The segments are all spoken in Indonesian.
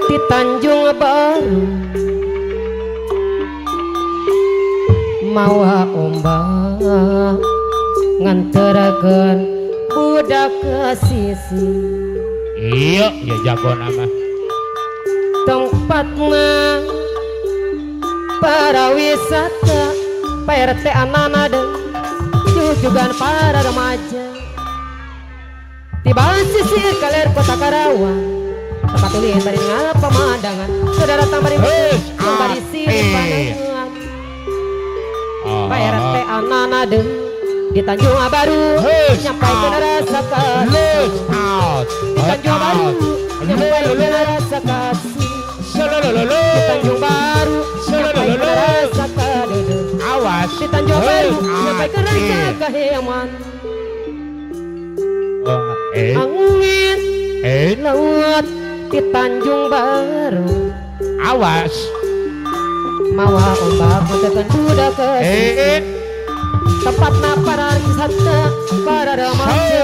di Tanjung Baru mawa ombak nganterakeun budak ke sisi. Iya ya jago nama Tempatna para wisata PRT anak-anak dan jujugan para remaja tiba sisir kaler kota Karawang tempat ulin bari ngapa pemandangan saudara tambari yang bari sini pandangan PRT anak-anak dan di Tanjung Baru nyampaikan rasa kasih di Tanjung Baru nyampaikan rasa kasih di Tanjung Baru nyampaikan rasa kadede awas di Tanjung Baru nyampaikan rasa keheman angin laut di Tanjung Baru awas mawa ombak tekan budak kesini tempatna para wisata para remaja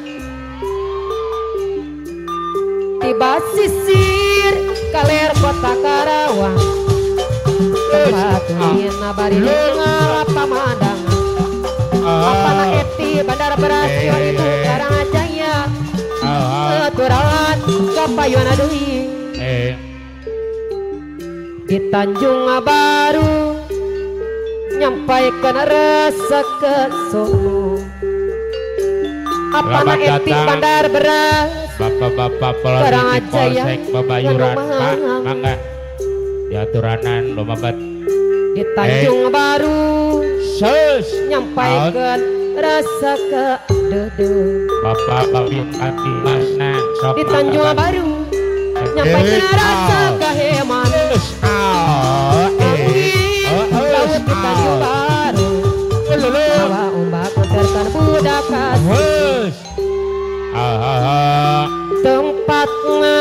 tiba sisir kaler kota Karawang tempat ulina bari ngalap pemandangan apana eti bandara berasio itu Karangajaya aturan kapayuna deui di Tanjung Baru nyampaikan rasa kesono apana eti bandar beras bapak-bapak pelatih polsek Babayuran Pak mangga diaturanan lomabat di Tanjung Baru nyampaikan rasa kedede bapak babin kaki masna di Tanjung Baru nyampaikan rasa keheman laut di Tanjung Baru bawa ombak menterkan budak kasih tempatnya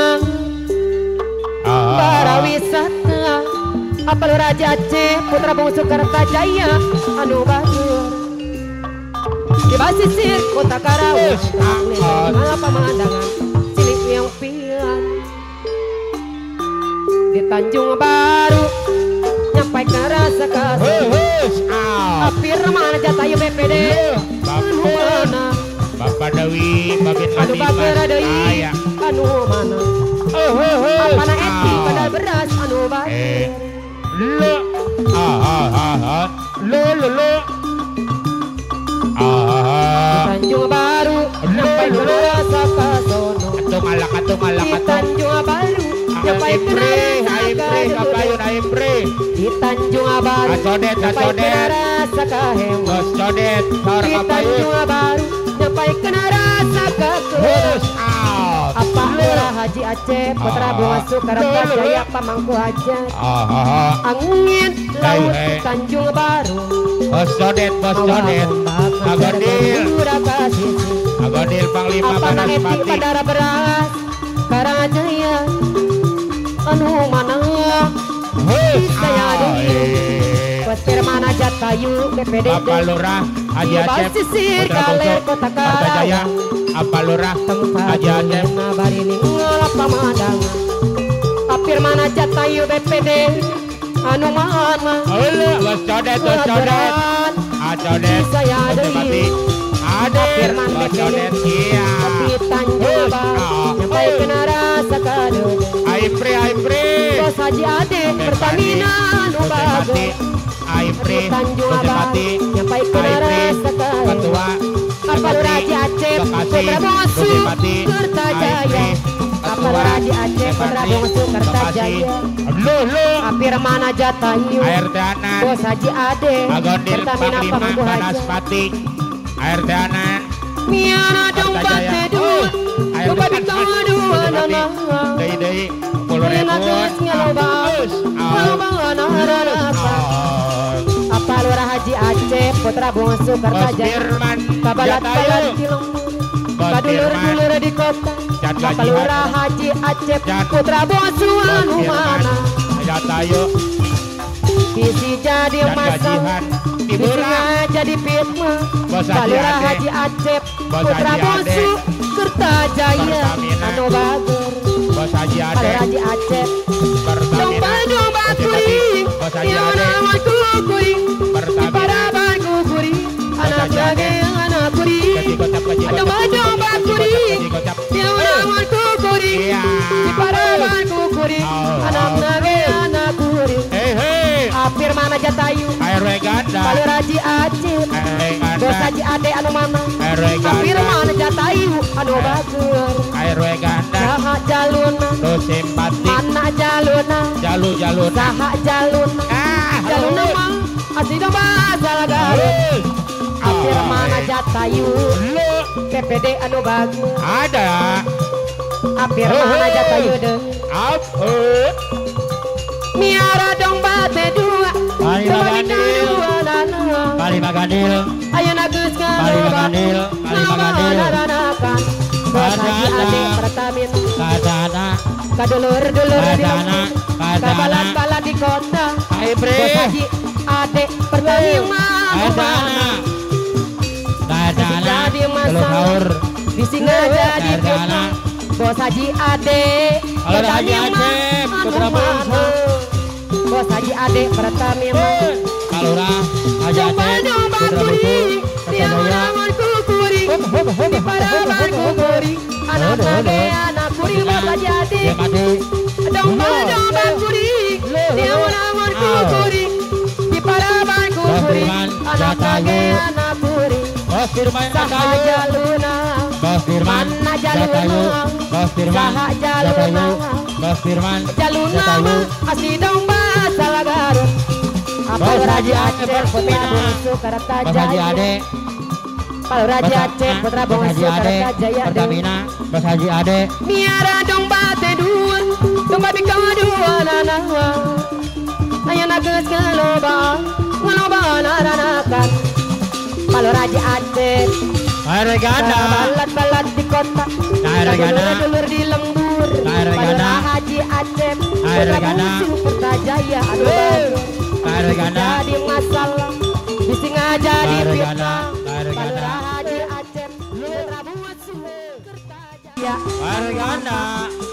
para wisata apal Raja Aceh putra bungsu Kertajaya anu batur di basisir kota Karawang ngala pemandangan silik yang pian di Tanjung Baru nyampaikan rasa kasih apir mana jatayu BPD anu mana Bapak Dewi babin anu bagera deui anu mana apana eti badal beras anu batur lo Tanjung Baru nyampaikan rasa kasono di Tanjung Baru nyampaikan rasa kadede di Tanjung Baru nyampaikan rasa kaheman di Tanjung Baru nyampaikan rasa kekenas apa Lurah Haji Aceh putra bungsu Kertajaya pamangku hajat angin laut Tanjung Baru Bos Jodet Agodil Panglima apana eti bandara beras Karangajaya anu mana saya deui petir mana jatayu BPD Bapak Lurah Haji Aceh sisir kaler kota Karawang apa Lurah Haji Aceh bari ngalap pemandangan apir mana jatayu BPD anu mana Bos Jodet saya deui apir mana Jodet iya di Tanjung Baru nyampaikan rasa kadede Aipri Bos Haji Ade Pertamina anu bagus di Tanjung Baru nyampaikan rasa kadede apal Raja Aceh putra bungsu Kertajaya apal Raja Aceh putra bungsu Kertajaya apir mana jatayu Bos Haji Ade Pertamina pamangku hajat air teanan miana domba tedun domba di kadua nana deui 10.000 apa Lurah Haji Aceh putra bungsu Kertajaya kabalat-balat kilong kadulur-dulur di kota apa Lurah Haji Aceh putra bungsu anu mana jatayu bisi jadi masalah bisinya jadi fitnah Lurah Haji Aceh putra bungsu Kertajaya anu bager Bos Haji Ade. Palur Haji Aceh. Pertamina. Domba kuring, Bos Haji yang Ade. nama kuring. Pertamina. Paraban kuring, anak Haji Ade. lagi anak kuring. Kecikocap, kecikocap. Domba kuring, Kecikocap. yang nama kuring. Iya. Paraban kuring, Oh, anak oh. lagi anak kuring. Hei. Apir mana Jatayu, RW Ganda. Palur Haji Aceh. RW Bos Ganda. Haji Ade anu mana? RW Apir Ganda. mana Jatayu, anu bager. RW Ganda. Saha jaluna, Lo simpati. anak jaluna. Jalur. Saha jaluna, jaluna mah asli domba salah garut. Apir mana Jatayu, Lo PPD anu bagus. ada. Apir mana Jatayu deh. Apa? Miara domba teh dua, Bali domba Magandil. dua dana. Bali Magandil. Ayo nagus Bali kaloba, Magandil. Bali Magandil. ngalobanakan. Bos Haji Kadana. Ade Pertamina, Kadana. kadulur-dulur di Kadana. lembur, Kadana. kabalan-balan di kota. Hai bre. Bos Haji Ade Pertamina, Kadana. Kadana. jadi Telur masalah sahur. di singa jadi Kadana. fitnah. Bos Haji Ade Palur Haji Aceh. Putra bungsu. Bos Haji Ade Pertamina. Kalura. Haji Aceh. Putra bungsu. Kertajaya. Anak lagi anak kuring Bos Haji Ade. Yang mati. Domba kuring, dia menawan kuring. Di paraban kuring, anak lagi anak kuring. Bos Firman Saha Jatayu. jaluna, Bos Firman mana Jatayu. jaluna. Bos Firman Saha Jatayu. jaluna. Bos Firman Jaluna Jatayu. mah asli domba salah garut. Palur Haji Aceh putra bungsu Bos Haji Kertajaya. Ade. Palur Haji Aceh putra Bos Haji bungsu Ade. Kertajaya. Pertamina. Bos Haji Ade. Miara domba teh dua, domba bika dua nanawa. Ayo nagus ngeloba naranakan. Palur Haji Aceh, RW Ganda. balat-balat di kota, RW Ganda. dulur di lembur. RW Palur Ganda. Haji Aceh, RW putra Ganda. bungsu Kertajaya. Anu bagus. RW Ganda. Jadi masalah, bisi jadi RW fitnah. Ganda. RW Palur Ganda. Haji Aceh, putra bungsu Kertajaya. RW Ganda.